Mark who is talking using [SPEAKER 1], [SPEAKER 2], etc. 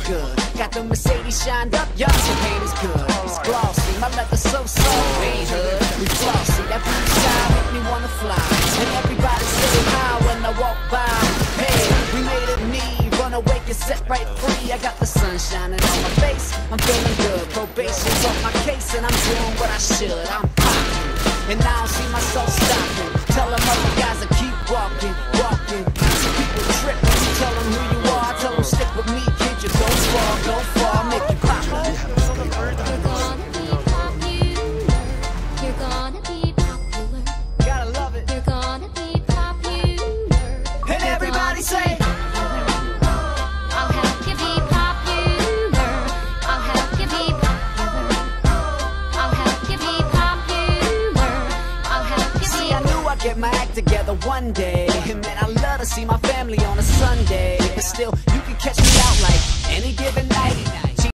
[SPEAKER 1] good. Got the Mercedes shined up, y'all champagne is good. It's glossy, my leather's so soft. Ain't hood, we flossy. That blue sky make me wanna fly. And everybody say hi when I walk by. Hey, we made it me, run away, get set right free. I got the sun shining on my face, I'm feeling good. Probation's on my case and I'm doing what I should. I'm popping, and I don't see myself stopping. Tell them other guys to keep walking, walking. Some people trip when you tell them who you are. Tell them stick with me, kid, you don't fall, make you pop.
[SPEAKER 2] You're gonna be popular.
[SPEAKER 1] Gotta love it.
[SPEAKER 2] You're gonna be popular.
[SPEAKER 1] And everybody say,
[SPEAKER 2] I'll help you be popular. I'll help you be popular. I'll help you be popular. I'll help you be.
[SPEAKER 1] see, I knew I'd get my act together one day. And man, I love to see my family on a Sunday. But still, you can catch me out like any given night.